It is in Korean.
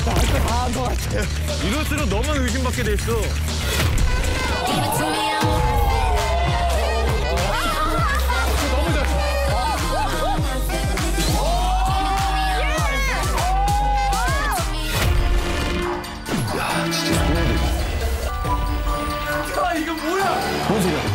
나한테 다한 것 같아요. 이럴수록 너만 의심받게 돼 있어. 너무 잘. 야, 진짜 소름돋아. 야, 이거 뭐야? 뭔 소리야?